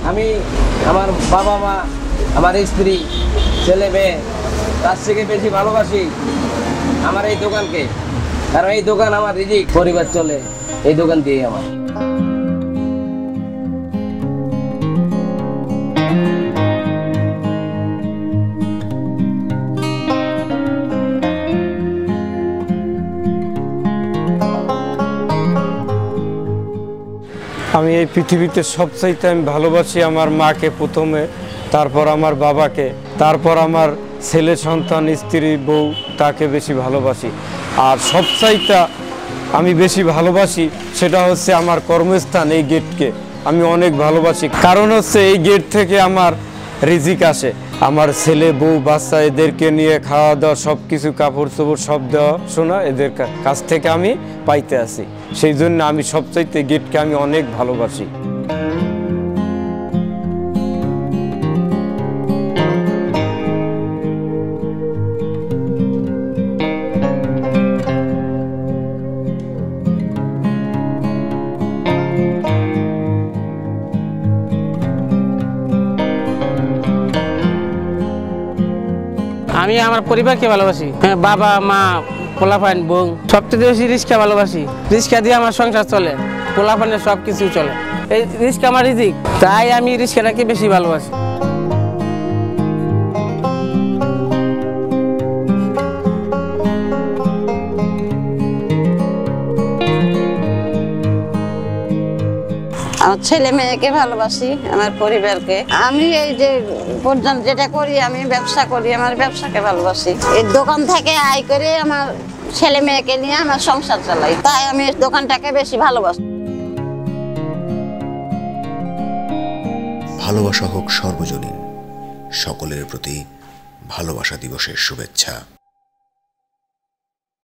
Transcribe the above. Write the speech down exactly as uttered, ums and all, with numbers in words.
আমি আমার বাবা মা, আমার স্ত্রী, ছেলে মেয়ে তার থেকে বেশি ভালোবাসি আমার এই দোকানকে। কারণ এই দোকান আমার রিজিক, পরিবার চলে এই দোকান দিয়েই আমার। আমি এই পৃথিবীতে সবচাইতে আমি ভালোবাসি আমার মাকে প্রথমে, তারপর আমার বাবাকে, তারপর আমার ছেলে সন্তান, স্ত্রী, বউ, তাকে বেশি ভালোবাসি। আর সবচাইতে আমি বেশি ভালোবাসি সেটা হচ্ছে আমার কর্মস্থান, এই গেটকে আমি অনেক ভালোবাসি। কারণ হচ্ছে এই গেট থেকে আমার রিজিক আসে। আমার ছেলে, বউ, বাচ্চা এদেরকে নিয়ে খাওয়া দাওয়া সব কিছু, কাপড় চোপড় সব দেওয়া শোনা এদের কাছ থেকে আমি পাইতে আসি। সেই জন্য আমি সবচাইতে গেটকে আমি অনেক ভালোবাসি। আমি আমার পরিবারকে ভালোবাসি, বাবা মা, পোলাপান, বোন, সবচেয়ে বেশি রিস্কা ভালোবাসি। রিস্কা দিয়ে আমার সংসার চলে, পোলাপানের সব কিছু চলে। এই রিস্কা আমার রিজিক, তাই আমি রিস্কাটাকে বেশি ভালোবাসি। আমার ছেলে মেয়েকে ভালোবাসি, আমার পরিবারকে। আমি এই যে পর্যন্ত যেটা করি, আমি ব্যবসা করি, আমার ব্যবসাকে ভালোবাসি। এই দোকান থেকে আয় করে আমার ছেলে মেয়েকে নিয়ে আমার সংসার চালাই, তাই আমি দোকানটাকে বেশি ভালোবাসি। ভালোবাসা হোক সর্বজনীন। সকলের প্রতি ভালোবাসা দিবসের শুভেচ্ছা।